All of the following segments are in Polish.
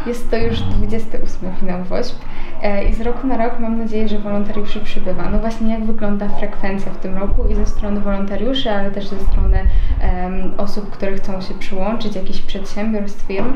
Jest to już 28. finał WOŚP i z roku na rok mam nadzieję, że wolontariuszy przybywa. No właśnie, jak wygląda frekwencja w tym roku i ze strony wolontariuszy, ale też ze strony osób, które chcą się przyłączyć, jakichś przedsiębiorstw, firm?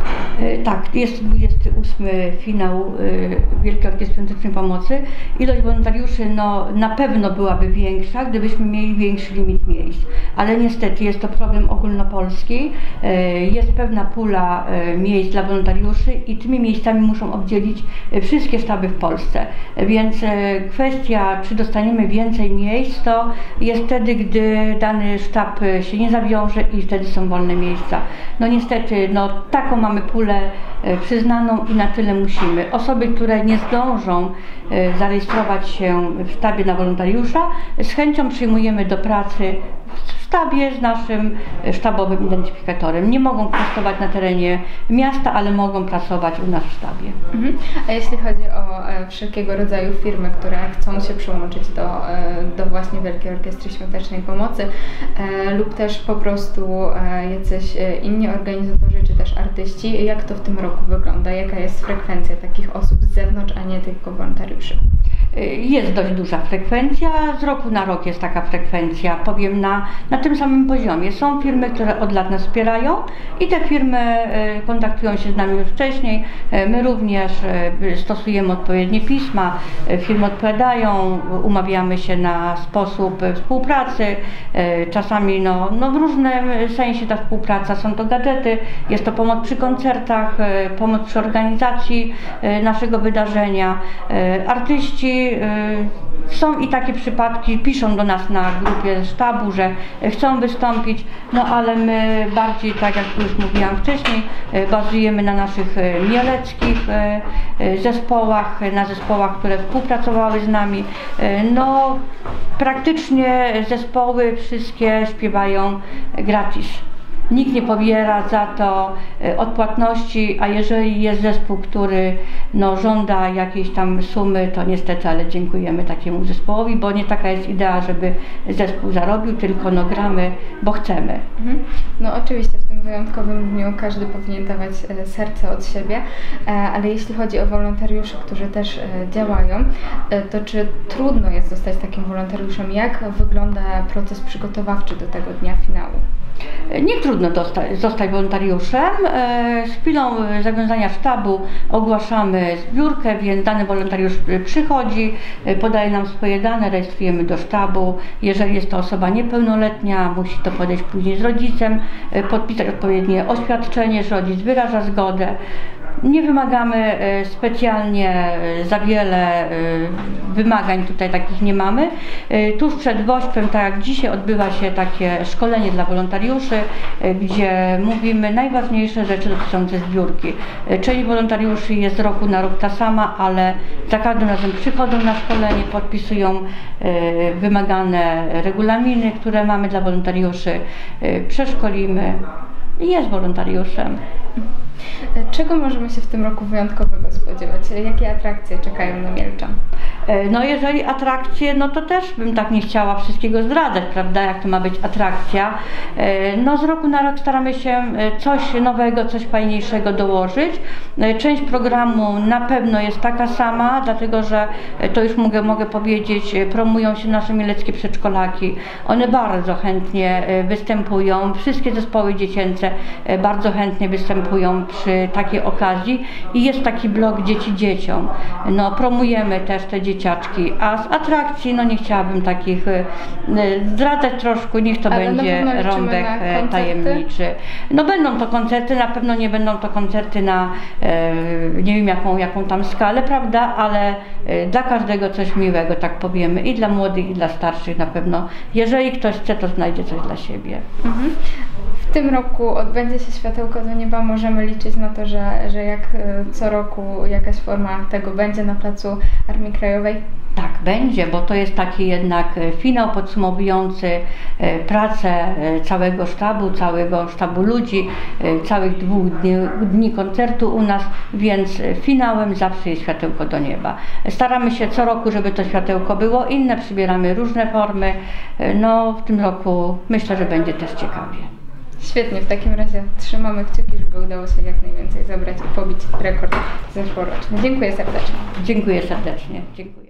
Tak, jest 28. finał Wielkiej Orkiestry Świątecznej Pomocy. Ilość wolontariuszy na pewno byłaby większa, gdybyśmy mieli większy limit miejsc, ale niestety jest to problem ogólnopolski. Jest pewna pula miejsc dla wolontariuszy i tymi miejscami muszą obdzielić wszystkie sztaby w Polsce. Więc kwestia, czy dostaniemy więcej miejsc, to jest wtedy, gdy dany sztab się nie zawiąże i wtedy są wolne miejsca. No niestety, taką mamy pulę przyznaną i na tyle musimy. Osoby, które nie zdążą zarejestrować się w sztabie na wolontariusza, z chęcią przyjmujemy do pracy w sztabie z naszym sztabowym identyfikatorem. Nie mogą pracować na terenie miasta, ale mogą pracować u nas w sztabie. A jeśli chodzi o wszelkiego rodzaju firmy, które chcą się przyłączyć do właśnie Wielkiej Orkiestry Świątecznej Pomocy lub też po prostu jacyś inni organizatorzy czy też artyści, jak to w tym roku wygląda? Jaka jest frekwencja takich osób z zewnątrz, a nie tylko wolontariuszy? Jest dość duża frekwencja, z roku na rok jest taka frekwencja, powiem na tym samym poziomie. Są firmy, które od lat nas wspierają i te firmy kontaktują się z nami już wcześniej. My również stosujemy odpowiednie pisma, firmy odpowiadają, umawiamy się na sposób współpracy. Czasami w różnym sensie ta współpraca, są to gadżety, jest to pomoc przy koncertach, pomoc przy organizacji naszego wydarzenia. Artyści są i takie przypadki, piszą do nas na grupie sztabu, że chcą wystąpić, ale my bardziej, tak jak już mówiłam wcześniej, bazujemy na naszych mieleckich zespołach, na zespołach, które współpracowały z nami. Praktycznie zespoły wszystkie śpiewają gratis. Nikt nie pobiera za to odpłatności, a jeżeli jest zespół, który żąda jakiejś tam sumy, to niestety, ale dziękujemy takiemu zespołowi, bo nie taka jest idea, żeby zespół zarobił, tylko gramy, bo chcemy. Oczywiście w tym wyjątkowym dniu każdy powinien dawać serce od siebie, ale jeśli chodzi o wolontariuszy, którzy też działają, to czy trudno jest zostać takim wolontariuszem? Jak wygląda proces przygotowawczy do tego dnia finału? Nie trudno zostać wolontariuszem. Z chwilą zawiązania sztabu ogłaszamy zbiórkę, więc dany wolontariusz przychodzi, podaje nam swoje dane, rejestrujemy do sztabu. Jeżeli jest to osoba niepełnoletnia, musi to podejść później z rodzicem, podpisać odpowiednie oświadczenie, że rodzic wyraża zgodę. Nie wymagamy specjalnie za wiele wymagań, tutaj takich nie mamy. Tuż przed WOŚP-em, tak jak dzisiaj, odbywa się takie szkolenie dla wolontariuszy, gdzie mówimy najważniejsze rzeczy dotyczące zbiórki. Część wolontariuszy jest z roku na rok ta sama, ale za każdym razem przychodzą na szkolenie, podpisują wymagane regulaminy, które mamy dla wolontariuszy, przeszkolimy i jest wolontariuszem. Czego możemy się w tym roku wyjątkowego spodziewać? Jakie atrakcje czekają na Mielczan? Jeżeli atrakcje, to też bym tak nie chciała wszystkiego zdradzać, prawda, jak to ma być atrakcja. Z roku na rok staramy się coś nowego, coś fajniejszego dołożyć. Część programu na pewno jest taka sama, dlatego że to już mogę powiedzieć, promują się nasze mieleckie przedszkolaki. One bardzo chętnie występują, wszystkie zespoły dziecięce bardzo chętnie występują przy takiej okazji i jest taki blok Dzieci dzieciom. Promujemy też te dzieciaczki, a z atrakcji nie chciałabym takich zdradzać troszkę, niech to będzie rąbek tajemniczy. Będą to koncerty, na pewno nie będą to koncerty na nie wiem jaką tam skalę, prawda, ale dla każdego coś miłego, tak powiemy, i dla młodych, i dla starszych na pewno. Jeżeli ktoś chce, to znajdzie coś dla siebie. W tym roku odbędzie się Światełko do Nieba. Możemy liczyć na to, że jak co roku jakaś forma tego będzie na placu Armii Krajowej? Tak, będzie, bo to jest taki jednak finał podsumowujący pracę całego sztabu ludzi, całych 2 dni koncertu u nas, więc finałem zawsze jest Światełko do Nieba. Staramy się co roku, żeby to światełko było inne, przybieramy różne formy. W tym roku myślę, że będzie też ciekawie. Świetnie, w takim razie trzymamy kciuki, żeby udało się jak najwięcej zabrać i pobić rekord zeszłoroczny. Dziękuję serdecznie. Dziękuję serdecznie. Dziękuję.